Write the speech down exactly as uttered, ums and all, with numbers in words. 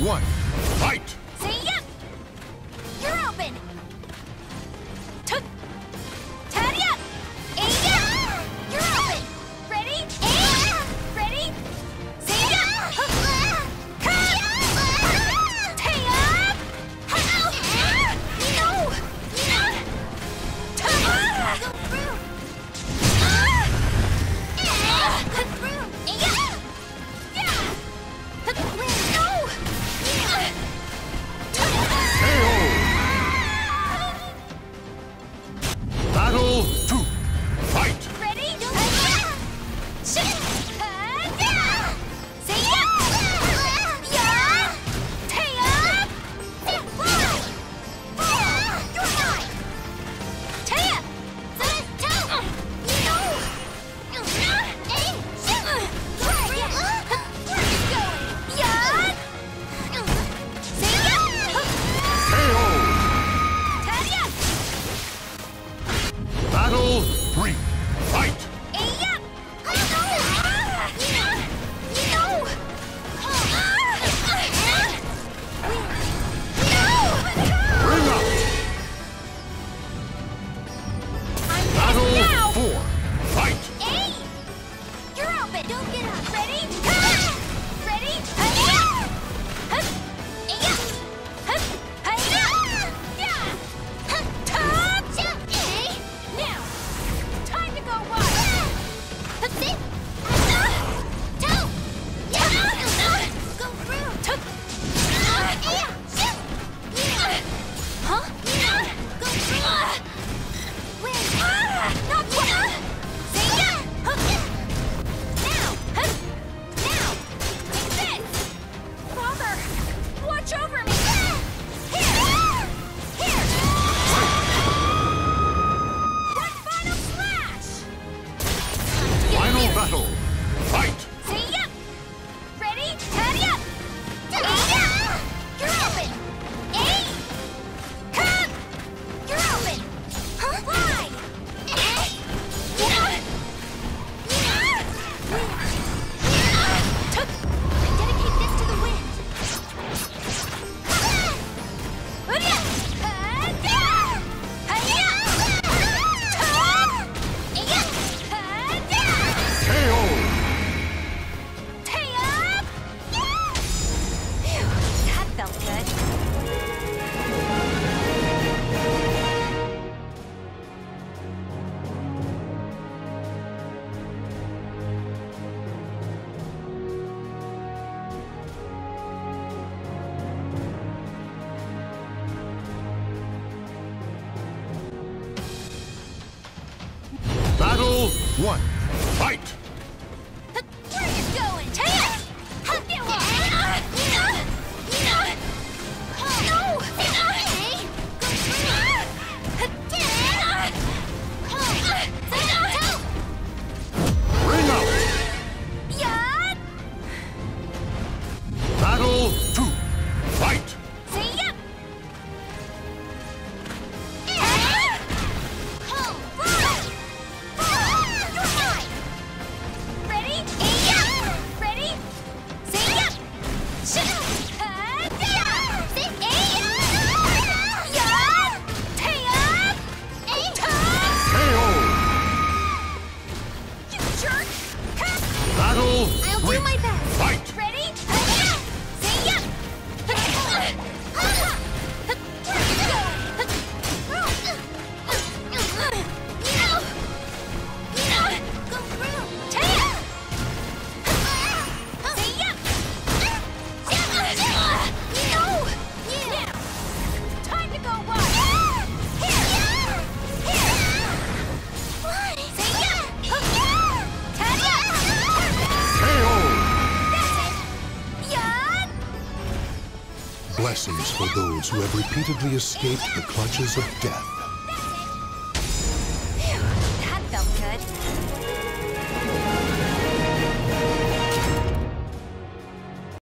one, fight! See ya! You're open! Took! Taddy up! Eight up! You're open! Ready? Eight! Ready? See ya! Come! Tay up! No! Go through! Cut through! Battle two, fight! Ready? See ya! Yeah! Tay up! You're mine! Tay up! Battle three, fight! Bring up! Battle four, fight! Eight! You're open! Don't get up! Ready? Ready? Now! Time to go wide! Go through! Huh? Go through! Not yet! See ya! Now! Now! Take this! Father! Watch over me! Here! Here! One final slash! Final battle, fight! See ya! Ready? Taddy up! Eight! You're open! Eight! Come! You're open! Huh? Why? Took! Dedicate this to the wind! K O! Tay up! Phew, that felt good. Battle one, fight! Where are you going? Tay up! Help you up! Bring up! Yeah! Battle two, fight! See ya! Ready? Ready? See ya! K O! You jerk! Battle I'll three, do my best. fight! Ready? See ya! Go through! Taya! See ya! No! Now! Time to go wide! Here! Here! See ya! Taya! K O! That's it! Yeah! Blessings for those who have repeatedly escaped the clutches of death.